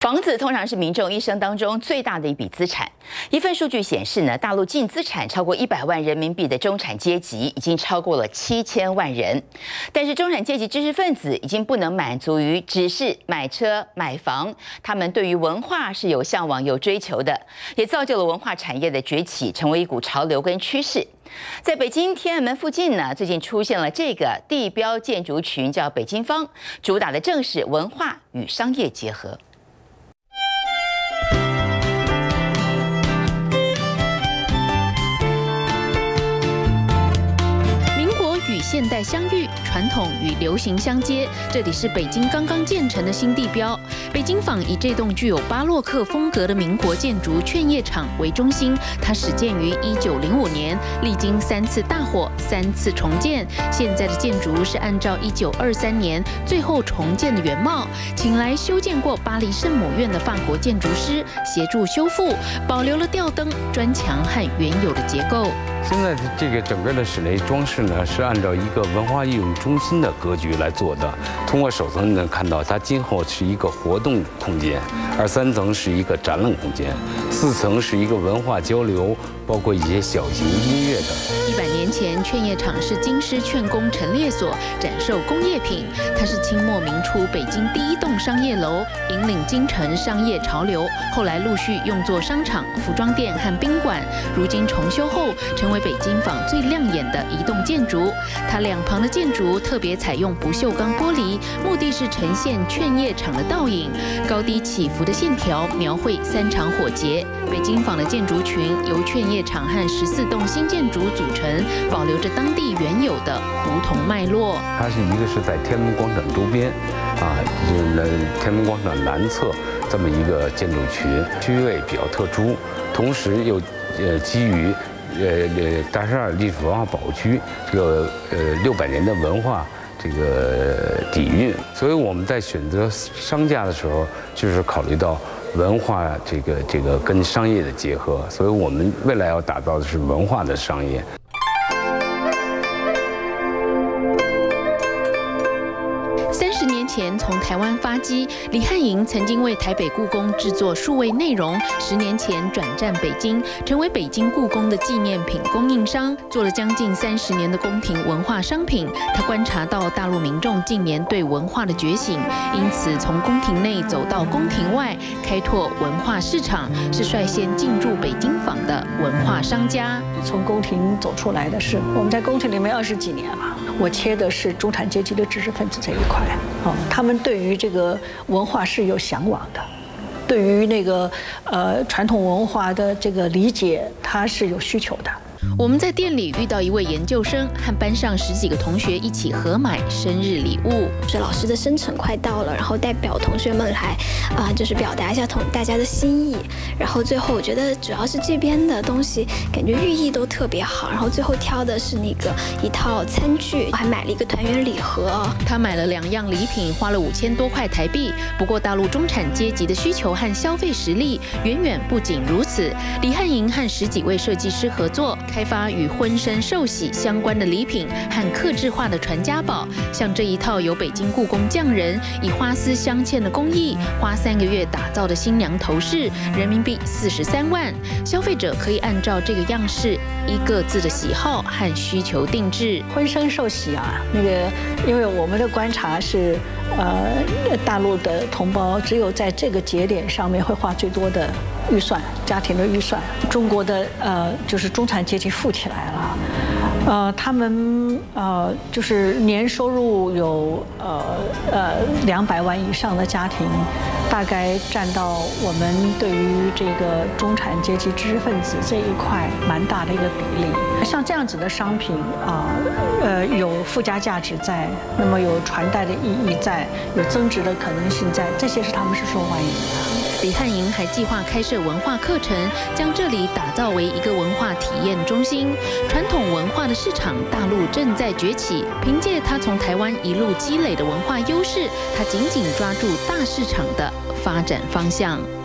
房子通常是民众一生当中最大的一笔资产。一份数据显示呢，大陆净资产超过100万人民币的中产阶级已经超过了7000万人。但是中产阶级知识分子已经不能满足于只是买车买房，他们对于文化是有向往有追求的，也造就了文化产业的崛起，成为一股潮流跟趋势。在北京天安门附近呢，最近出现了这个地标建筑群，叫北京坊，主打的正是文化与商业结合。 现代相遇，传统与流行相接。这里是北京刚刚建成的新地标北京坊，以这栋具有巴洛克风格的民国建筑劝业场为中心。它始建于1905年，历经3次大火、3次重建。现在的建筑是按照1923年最后重建的原貌，请来修建过巴黎圣母院的法国建筑师协助修复，保留了吊灯、砖墙和原有的结构。 现在这个整个的室内装饰呢，是按照一个文化艺术中心的格局来做的。通过首层你能看到，它今后是一个活动空间，2、3层是一个展览空间，4层是一个文化交流，包括一些小型音乐的。 100年前，劝业场是京师劝工陈列所，展售工业品。它是清末明初北京第1栋商业楼，引领京城商业潮流。后来陆续用作商场、服装店和宾馆。如今重修后，成为北京坊最亮眼的一栋建筑。它两旁的建筑特别采用不锈钢玻璃，目的是呈现劝业场的倒影，高低起伏的线条描绘3场火节。北京坊的建筑群由劝业场和14栋新建筑组成，保留着当地原有的胡同脉络。 它是一个是在天安门广场周边，就是天安门广场南侧这么一个建筑群，区位比较特殊，同时又基于大栅历史文化保护区这个600年的文化这个底蕴，所以我们在选择商家的时候，就是考虑到文化这个跟商业的结合，所以我们未来要打造的是文化的商业。 30年前从台湾发迹，李汉营曾经为台北故宫制作数位内容，10年前转战北京，成为北京故宫的纪念品供应商，做了将近30年的宫廷文化商品。他观察到大陆民众近年对文化的觉醒，因此从宫廷内走到宫廷外，开拓文化市场，是率先进驻北京坊的文化商家。 从宫廷走出来的是我们在宫廷里面20几年了，我切的是中产阶级的知识分子这一块。他们对于这个文化是有向往的，对于那个传统文化的这个理解，它是有需求的。 我们在店里遇到一位研究生，和班上10几个同学一起合买生日礼物。 是老师的生辰快到了，然后代表同学们来就是表达一下大家的心意。然后最后我觉得主要是这边的东西感觉寓意都特别好，然后最后挑的是那个一套餐具，还买了一个团圆礼盒。 他买了2样礼品，花了5000多块台币。不过大陆中产阶级的需求和消费实力远远不仅如此。李汉营和10几位设计师合作，开发与婚生寿喜相关的礼品和客制化的传家宝，像这一套由北京故宫匠人以花丝镶嵌的工艺，花3个月打造的新娘头饰，人民币43万。消费者可以按照这个样式，依各自的喜好和需求定制。 婚生寿喜那个，因为我们的观察是，大陆的同胞只有在这个节点上面会花最多的预算，家庭的预算。中国的就是中产阶级富起来了，他们就是年收入有200万以上的家庭，大概占到我们对于这个中产阶级知识分子这一块蛮大的一个比例。像这样子的商品有附加价值在，那么有传代的意义在，有增值的可能性在，这些是他们是受欢迎的。 李汉营还计划开设文化课程，将这里打造为一个文化体验中心。传统文化的市场，大陆正在崛起。凭借他从台湾一路积累的文化优势，他紧紧抓住大市场的发展方向。